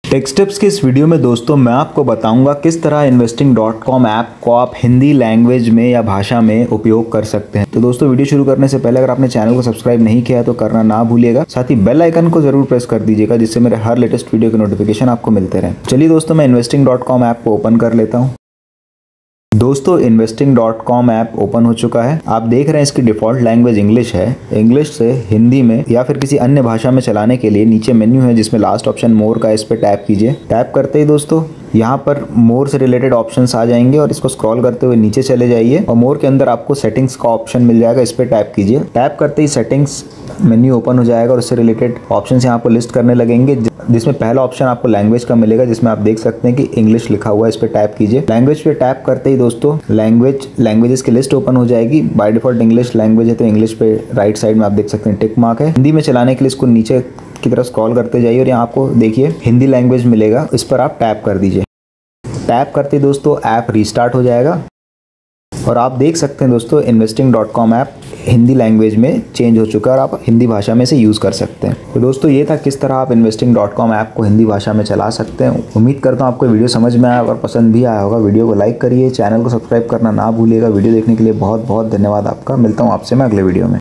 Takes tips के इस video में दोस्तों मैं आपको बताऊंगा किस तरह investing.com ऐप को आप हिंदी लैंग्वेज में या भाषा में उपयोग कर सकते हैं। तो दोस्तों वीडियो शुरू करने से पहले अगर आपने चैनल को सब्सक्राइब नहीं किया है तो करना ना भूलिएगा, साथ ही बेल आइकन को जरूर प्रेस कर दीजिएगा जिससे मेरे हर लेटेस्ट वीडियो के नोटिफिकेशन आपको मिलते रहें। चलिए दोस्तों मैं investing.com ऐप को ओपन कर लेता हूँ। दोस्तों investing.com ऐप ओपन हो चुका है। आप देख रहे हैं इसकी डिफ़ॉल्ट लैंग्वेज इंग्लिश है। इंग्लिश से हिंदी में या फिर किसी अन्य भाषा में चलाने के लिए नीचे मेन्यू है जिसमें लास्ट ऑप्शन मोर का, इस पर टैप कीजिए। टैप करते ही दोस्तों यहाँ पर मोर से रिलेटेड ऑप्शंस आ जाएंगे और इसको स्क्रॉल करते हुए नीचे चले जाइए और मोर के अंदर आपको सेटिंग्स का ऑप्शन मिल जाएगा, इस पर टैप कीजिए। टैप करते ही सेटिंग्स मेन्यू ओपन हो जाएगा और उससे रिलेटेड ऑप्शंस यहाँ आपको लिस्ट करने लगेंगे, जिसमें पहला ऑप्शन आपको लैंग्वेज का मिलेगा जिसमें आप देख सकते हैं कि इंग्लिश लिखा हुआ है, इस पर टैप कीजिए। लैंग्वेज पे टैप करते ही दोस्तों लैंग्वेजेस की लिस्ट ओपन हो जाएगी। बाय डिफॉल्ट इंग्लिश लैंग्वेज है तो इंग्लिश पे राइट साइड में आप देख सकते हैं टिक मार्क है। हिंदी में चलाने के लिए इसको नीचे की तरफ स्क्रॉल करते जाइए और यहाँ आपको देखिए हिंदी लैंग्वेज मिलेगा, इस पर आप टैप कर दीजिए। टैप करते ही दोस्तों ऐप रीस्टार्ट हो जाएगा और आप देख सकते हैं दोस्तों investing.com ऐप हिंदी लैंग्वेज में चेंज हो चुका है और आप हिंदी भाषा में से यूज़ कर सकते हैं। तो दोस्तों ये था किस तरह आप investing.com ऐप को हिंदी भाषा में चला सकते हैं। उम्मीद करता हूँ आपको वीडियो समझ में आया और पसंद भी आया होगा। वीडियो को लाइक करिए, चैनल को सब्सक्राइब करना ना भूलिएगा। वीडियो देखने के लिए बहुत बहुत धन्यवाद आपका। मिलता हूँ आपसे मैं अगले वीडियो में।